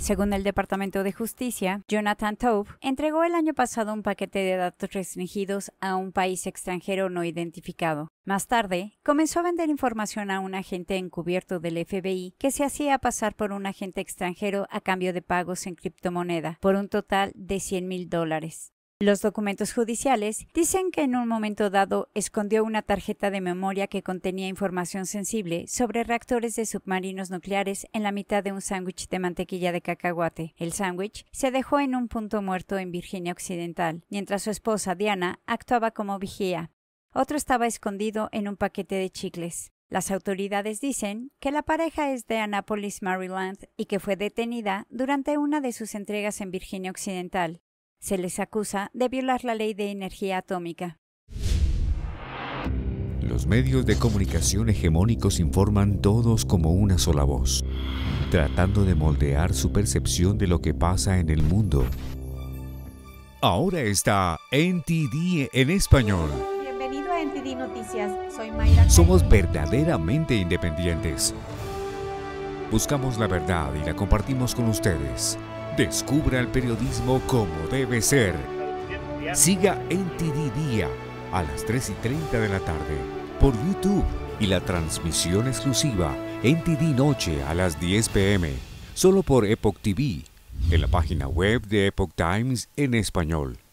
Según el Departamento de Justicia, Jonathan Taub entregó el año pasado un paquete de datos restringidos a un país extranjero no identificado. Más tarde, comenzó a vender información a un agente encubierto del FBI que se hacía pasar por un agente extranjero a cambio de pagos en criptomoneda, por un total de $100,000. Los documentos judiciales dicen que en un momento dado escondió una tarjeta de memoria que contenía información sensible sobre reactores de submarinos nucleares en la mitad de un sándwich de mantequilla de cacahuate. El sándwich se dejó en un punto muerto en Virginia Occidental, mientras su esposa Diana actuaba como vigía. Otro estaba escondido en un paquete de chicles. Las autoridades dicen que la pareja es de Annapolis, Maryland, y que fue detenida durante una de sus entregas en Virginia Occidental. Se les acusa de violar la ley de energía atómica. Los medios de comunicación hegemónicos informan todos como una sola voz, tratando de moldear su percepción de lo que pasa en el mundo. Ahora está NTD en español. Bienvenido a NTD Noticias. Soy Mayra. Somos verdaderamente independientes. Buscamos la verdad y la compartimos con ustedes. Descubra el periodismo como debe ser. Siga NTD Día a las 3:30 de la tarde por YouTube y la transmisión exclusiva NTD Noche a las 10 p.m. solo por Epoch TV en la página web de Epoch Times en español.